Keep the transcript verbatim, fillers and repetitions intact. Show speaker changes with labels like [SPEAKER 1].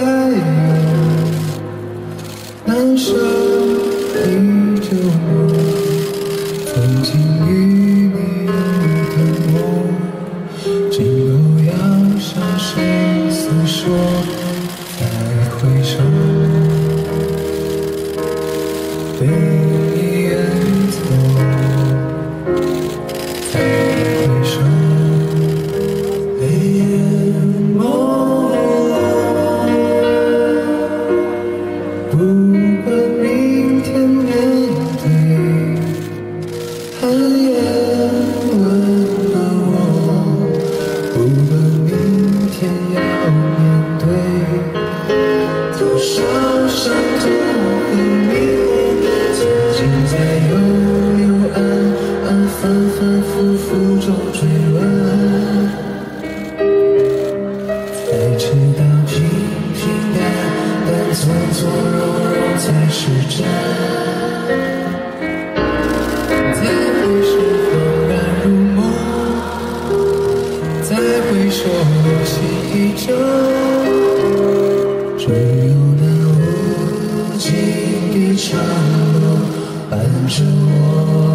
[SPEAKER 1] 有难舍的旧梦，曾经与你有的梦，今后要向谁诉说？再回首，对你远走，再回首，泪眼朦胧。不管明天面对寒夜温暖我，不管明天要面对多少伤痛和迷惘，曾经在幽幽暗暗反反复复中追问，才知道平平淡淡从从容容才是真。再回首恍然如梦，再回首心依旧，只有那无尽的长路伴着我。